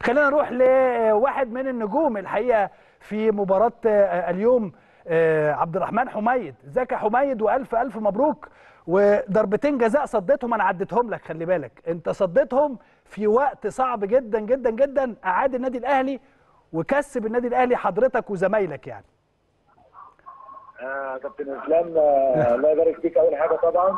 خلينا نروح لواحد من النجوم الحقيقه في مباراه اليوم، عبد الرحمن حميد. ازيك يا حميد؟ والف الف مبروك. وضربتين جزاء صديتهم، انا عديتهم لك، خلي بالك انت صديتهم في وقت صعب جدا جدا جدا، اعاد النادي الاهلي وكسب النادي الاهلي حضرتك وزمايلك يعني. كابتن اسلام، الله يبارك فيك. اول حاجه طبعا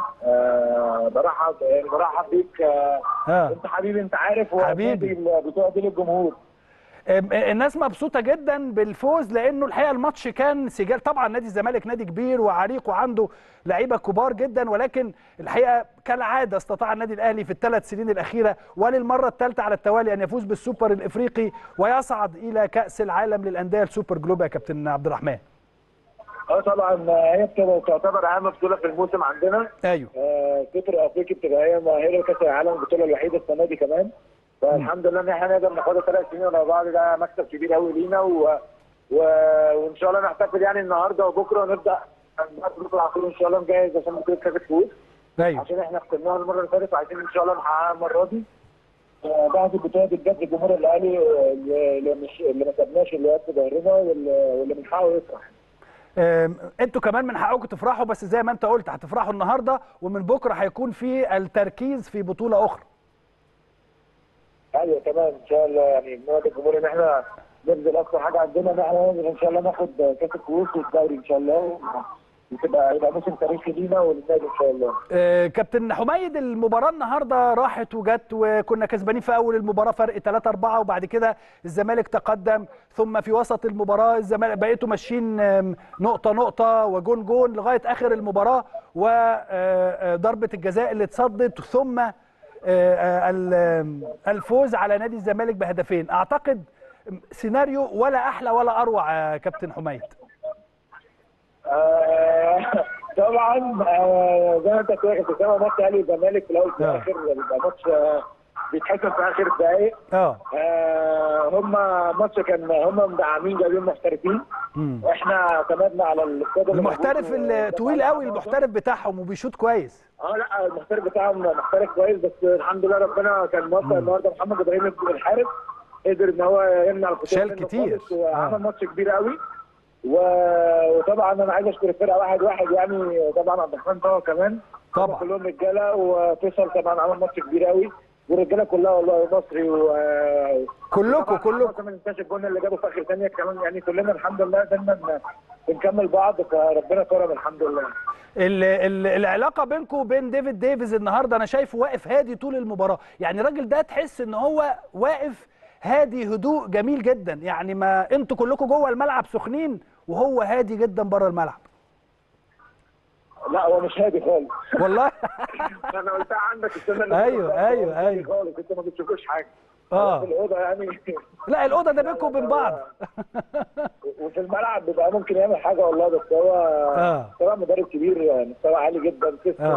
برحب بيك. انت حبيبي، انت عارف، حبيبي بتوع دي للجمهور. الناس مبسوطه جدا بالفوز، لانه الحقيقه الماتش كان سجال. طبعا نادي الزمالك نادي كبير وعريق وعنده لعيبه كبار جدا، ولكن الحقيقه كالعاده استطاع النادي الاهلي في الثلاث سنين الاخيره وللمره الثالثه على التوالي ان يفوز بالسوبر الافريقي ويصعد الى كاس العالم للانديه السوبر جلوب. يا كابتن عبد الرحمن، طبعا هي بتعتبر اهم بطوله في الموسم عندنا. ايوه. سوبر افريقي بتبقى هي مؤهله لكاس العالم، البطوله الوحيده السنه دي كمان. فالحمد لله ان احنا نقدر ناخدها 3 سنين ورا بعض، ده مكسب كبير قوي لينا وان شاء الله نحتفل يعني النهارده وبكره، ونبدا بكره على طول ان شاء الله نجهز عشان بطوله كاس الكؤوس. ايوه، عشان احنا خسرناها المره اللي فاتت وعايزين ان شاء الله نحققها المره دي. بعد البطوله دي بجد الجمهور الاهلي اللي ما سابناش، اللي واقف في ظهرنا واللي بنحاول يفرح. انتوا كمان من حقكم تفرحوا، بس زي ما انت قلت هتفرحوا النهارده، ومن بكره هيكون في التركيز في بطوله اخرى. ايوه تمام ان شاء الله، يعني بنوعد الجمهور ان احنا نبذل اكثر حاجه عندنا، ان احنا ننزل ان شاء الله ناخد كاس الكؤوس والدوري ان شاء الله، يبقى موسم تاريخي لينا وللنادي ان شاء الله. كابتن حميد، المباراه النهارده راحت وجت، وكنا كسبانين في اول المباراه فرق 3-4، وبعد كده الزمالك تقدم، ثم في وسط المباراه الزمالك بقيتوا ماشيين نقطه نقطه وجون جون لغايه اخر المباراه، وضربه الجزاء اللي اتصدت، ثم الفوز على نادي الزمالك بهدفين. اعتقد سيناريو ولا احلى ولا اروع كابتن حميد. طبعا زي ما انت فاكر، سوا ماتش اهلي والزمالك في الاول في الاخر بيبقى ماتش بيتحسب في اخر الدقائق. هم ماتش كان هم مدعمين جايبين محترفين، احنا اعتمدنا على المحترف الطويل قوي، المحترف بتاعهم وبيشوط كويس. لا المحترف بتاعهم محترف كويس، بس الحمد لله ربنا كان موفق النهارده. محمد ابراهيم الحارس قدر ان هو يمنع الخطوره، شال كتير وعمل ماتش كبير قوي. وطبعا انا عايز اشكر الفرقه واحد يعني طبعا عبد الرحمن طبعا كمان طبعا كلهم رجاله، وفيصل طبعا عمل ماتش كبير قوي، والرجاله كلها والله مصري كلكم ما ننساش الجون اللي جابه في اخر ثانيه كمان، يعني كلنا الحمد لله دايما بنكمل بعض، فربنا كرم الحمد لله. العلاقه بينكم وبين ديفيد ديفيز النهارده انا شايفه واقف هادي طول المباراه، يعني الراجل ده تحس ان هو واقف هادي هدوء جميل جدا، يعني ما انتوا كلكم جوه الملعب سخنين وهو هادي جدا بره الملعب. لا هو مش هادي خالص والله. انا قلتها عندك السنه اللي فاتت. ايوه خالص، انت ما بتشوفوش حاجه في الاوضه يعني. لا الاوضه ده بينكم وبين بعض. وفي الملعب بيبقى ممكن يعمل حاجه والله، بس هو طبعا مدرب كبير، مستوى عالي جدا،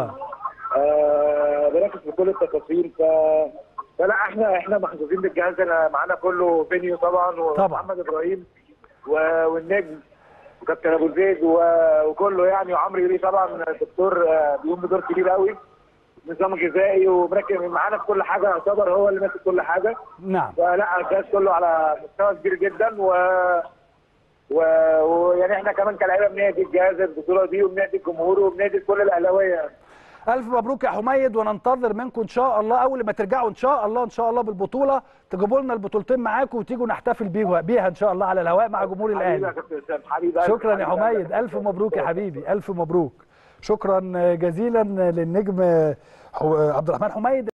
بيركز في كل التفاصيل. فلا احنا محظوظين بالجهاز اللي معانا كله، فينيو طبعا ومحمد ابراهيم والنجم وكابتن ابو زيد وكله يعني، وعمرو يوري طبعا الدكتور بيقوم بدور كبير قوي، نظام غذائي ومركز معانا في كل حاجه، يعتبر هو اللي ماسك كل حاجه. نعم. فلا الجهاز كله على مستوى كبير جدا، ويعني احنا كمان كلاعيبه بنهدي الجهاز البطوله دي، وبنهدي الجمهور، وبنهدي كل الاهلاويه. ألف مبروك يا حميد، وننتظر منكم إن شاء الله أول ما ترجعوا إن شاء الله بالبطولة تجيبوا لنا البطولتين معاكم وتيجوا نحتفل بيها إن شاء الله على الهواء مع جمهور الأهلي. شكرا يا حميد، ألف مبروك يا حبيبي، ألف مبروك. شكرا جزيلا للنجم عبد الرحمن حميد.